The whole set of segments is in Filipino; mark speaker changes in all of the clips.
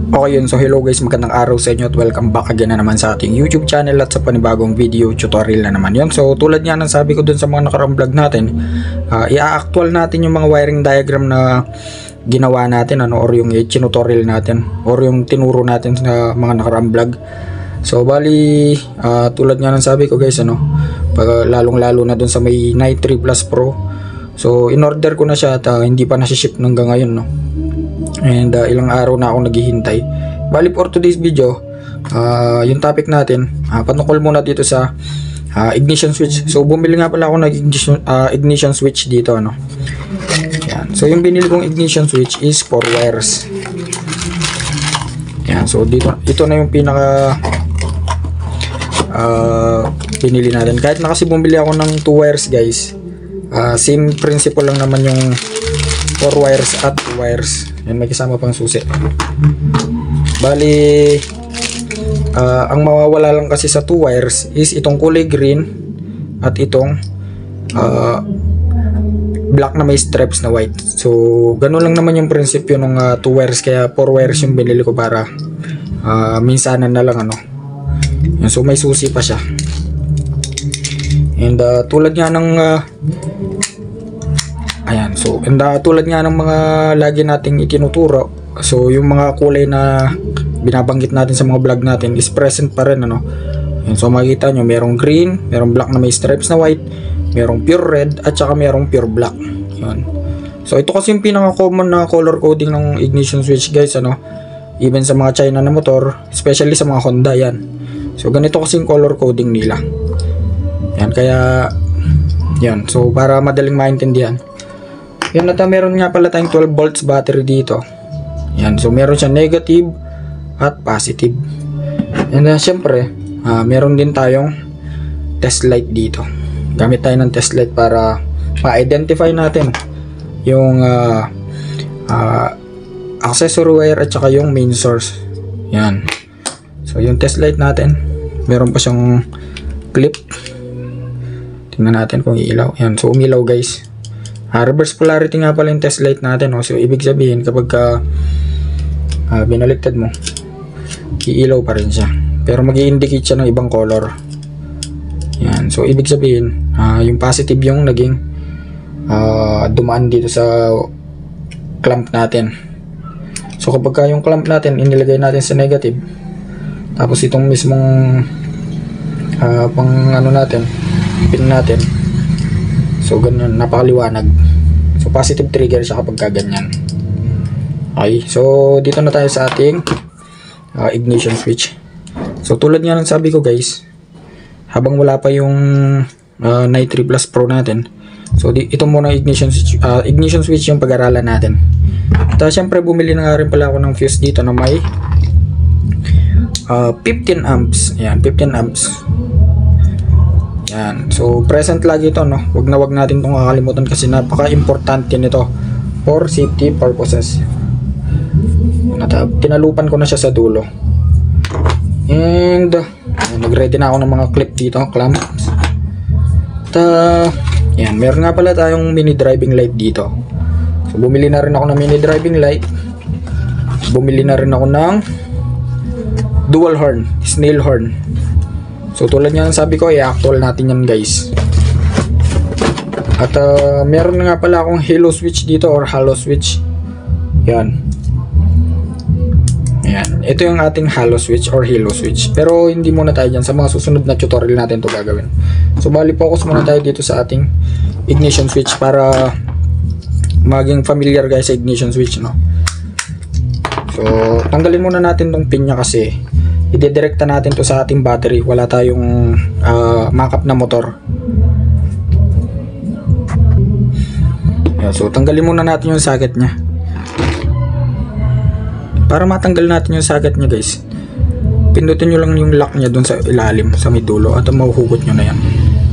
Speaker 1: Okay yun, so hello guys, magandang araw sa inyo at welcome back again na naman sa ating YouTube channel at sa panibagong video tutorial na naman yun. So tulad nga ng sabi ko dun sa mga nakaraang vlog natin, i-actual natin yung mga wiring diagram na ginawa natin or yung tutorial natin or yung tinuro natin sa mga nakaraang vlog. So bali, tulad nga ng sabi ko guys, lalong lalo na dun sa may Night 3 Plus Pro. So in order ko na siya at hindi pa nasi-ship hanggang ngayon and ilang araw na ako naghihintay. Bali for today's video, yung topic natin, patungkol muna dito sa ignition switch. So bumili nga pala ako ng ignition switch dito, Yan. So yung binili kong ignition switch is 4 wires. Yan. So dito, ito na yung pinaka pinili natin. Kahit na kasi bumili ako ng 2 wires guys, same principle lang naman yung 4 wires at 2 wires. Yan, may kasama pang susi. Bali, ang mawawala lang kasi sa 2 wires is itong kulay green at itong black na may stripes na white. So, ganun lang naman yung prinsipyo ng 2 wires. Kaya 4 wires yung binili ko para minsanan na lang Yan, so, may susi pa siya. And tulad nga ng ayan, so tulad nga ng mga lagi nating itinuturo, so yung mga kulay na binabanggit natin sa mga vlog natin is present pa rin, Yan, so makikita nyo, merong green, merong black na may stripes na white, merong pure red, at saka merong pure black. Yan. So ito kasi yung pinaka-common na color coding ng ignition switch guys, even sa mga China na motor, especially sa mga Honda. Yan. So ganito kasi yung color coding nila. Yan, kaya yan, so para madaling maintindihan. Yan, at meron nga pala tayong 12 volts battery dito. Yan, so meron siya negative at positive. And syempre, meron din tayong test light dito. Gamit tayo ng test light para ma-identify natin yung accessory wire at saka yung main source. Yan. So yung test light natin, meron pa siyang clip. Tingnan natin kung iilaw. Yan, so umilaw guys. Reverse polarity nga pala yung test light natin. So ibig sabihin kapag binaliktad mo, iilaw pa rin siya, pero mag-i-indicate siya ng ibang color. Yan, so ibig sabihin yung positive yung naging dumaan dito sa clamp natin. So kapag yung clamp natin inilagay natin sa negative, tapos itong mismong pang natin, pin natin, so ganyan, napakaliwanag. So positive trigger siya kapag ganyan. Okay, so dito na tayo sa ating ignition switch. So tulad nga ng sabi ko guys, habang wala pa yung Night 3 Plus Pro natin, so ito muna ignition switch yung pag-aralan natin. At syempre bumili na nga rin pala ako ng fuse dito na may 15 amps. Ayan, 15 amps. Yan. So present lagi ito, Wag natin itong kakalimutan kasi napaka-importante nito for safety purposes. Tinalupan ko na siya sa dulo. And nag-ready na ako ng mga clip dito, clamps. Yan, meron nga pala tayong mini driving light dito. So bumili na rin ako ng mini driving light. Bumili na rin ako ng dual horn, snail horn. So tulad nga ng sabi ko, i-actual natin yan guys. At meron nga pala akong halo switch dito or halo switch. Yan. Ayan. Ito yung ating halo switch or halo switch. Pero hindi muna tayo dyan. Sa mga susunod na tutorial natin ito gagawin. So bali focus muna tayo dito sa ating ignition switch para maging familiar guys sa ignition switch, So tanggalin muna natin tong pin niya kasi i-direkta natin to sa ating battery. Wala tayong makap na motor. Yeah, so tanggalin muna natin yung socket nya. Para matanggal natin yung socket nya guys, pindutin nyo lang yung lock nya dun sa ilalim, sa may dulo, at mahuhugot nyo na yan.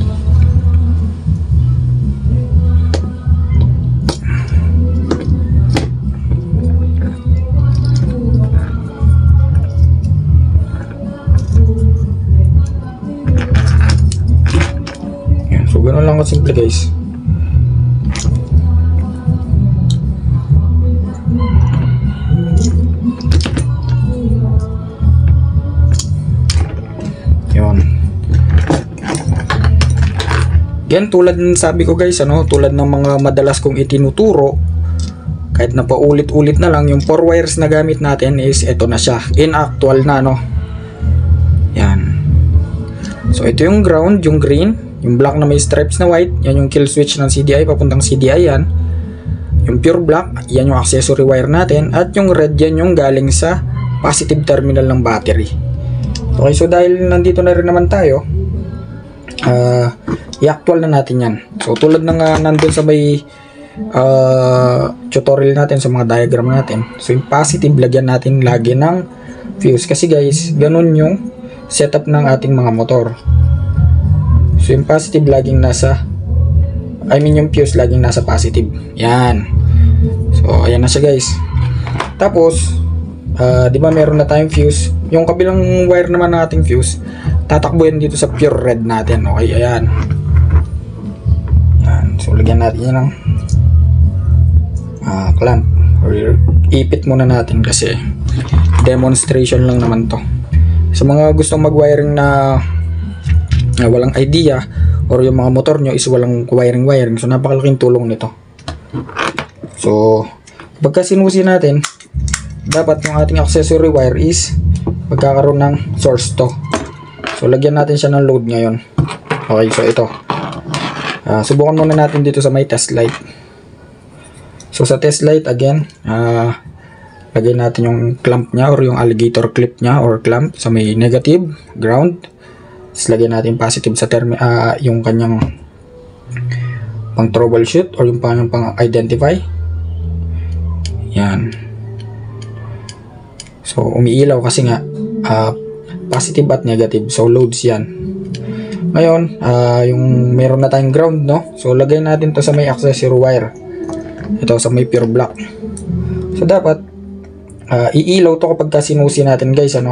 Speaker 1: Ganun lang simple guys. Again, tulad ng sabi ko guys, tulad ng mga madalas kong itinuturo, kahit na paulit-ulit na lang, yung 4 wires na gamit natin is ito na siya, in actual na, yan. So ito yung ground, yung green, yung black na may stripes na white, yan yung kill switch ng CDI, papuntang CDI yan. Yung pure black, yan yung accessory wire natin, at yung red, yan yung galing sa positive terminal ng battery. Okay, so dahil nandito na rin naman tayo, i-actual na natin yan. So tulad ng nandun sa may tutorial natin, sa mga diagram natin, so yung positive lagyan natin lagi ng fuse, kasi guys, ganun yung setup ng ating mga motor. So yung positive laging nasa, yung fuse laging nasa positive. Yan. So ayan na siya guys. Tapos di ba meron na tayong fuse, yung kabilang wire naman ng ating fuse, tatakbo yan dito sa pure red natin. Okay, ayan. Yan. So lagyan natin yan ng clamp, or ipit muna natin kasi demonstration lang naman to. Sa mga gustong mag-wiring na walang idea, or yung mga motor nyo is walang wiring, so napakalaking tulong nito. So pagka sinusi natin, dapat yung ating accessory wire is magkakaroon ng source to. So lagyan natin siya ng load ngayon. Okay, so ito, subukan muna natin dito sa may test light. So sa test light, again, lagyan natin yung clamp nya, or yung alligator clip nya, or clamp sa may negative, ground. Tapos lagyan natin positive sa yung kanyang pang troubleshoot, or yung pang identify. Yan. So umiilaw kasi nga positive at negative, so loads yan. Ngayon, yung meron na tayong ground, so lagay natin to sa may accessory wire, ito sa may pure black. So dapat iilaw to kapag sinusi natin guys, yan.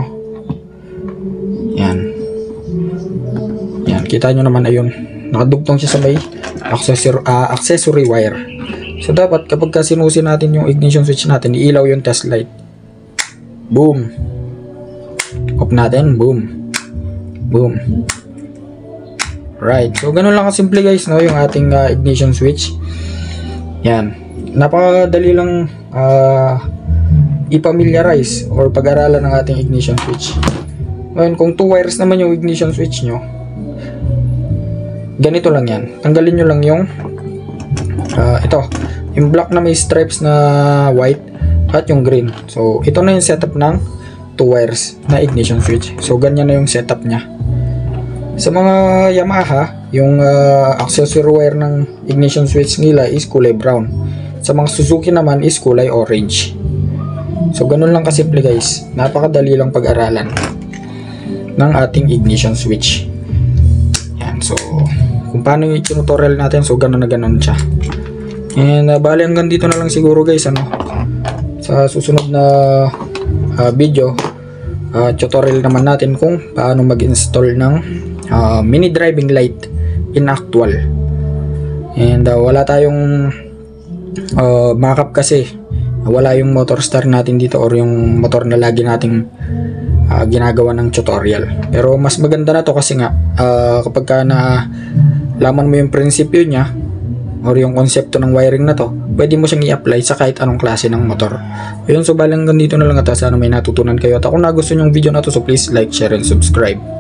Speaker 1: Yan, kita nyo naman, ayun, nakadugtong siya sa may accessory wire. So dapat kapag sinusi natin yung ignition switch natin, iilaw yung test light. Boom. Off natin, boom. Boom. Right, so ganun lang kasimple guys, yung ating ignition switch. Yan, napakadali lang i-familiarize or pag-aralan ng ating ignition switch. Ngayon, kung 2 wires naman yung ignition switch nyo, ganito lang yan. Tanggalin nyo lang yung ito, yung black na may stripes na white, at yung green. So ito na yung setup ng 2 wires na ignition switch. So ganyan na yung setup nya. Sa mga Yamaha, yung accessory wire ng ignition switch nila is kulay brown. Sa mga Suzuki naman is kulay orange. So ganun lang kasimple guys. Napakadali lang pag-aralan ng ating ignition switch. Yan, so kung paano yung tutorial natin, so ganun na ganun siya. And bali hanggang dito na lang siguro guys, sa susunod na video, tutorial naman natin kung paano mag-install ng mini driving light in actual. And wala tayong backup kasi wala yung motor star natin dito, or yung motor na lagi nating ginagawa ng tutorial. Pero mas maganda na to kasi nga kapag ka na laman mo yung prinsipyo nya, or yung konsepto ng wiring na to, pwede mo siyang i-apply sa kahit anong klase ng motor. Ayun, so balang ganito na lang at sana may natutunan kayo. At kung nagustuhan yung video na to, so please like, share, and subscribe.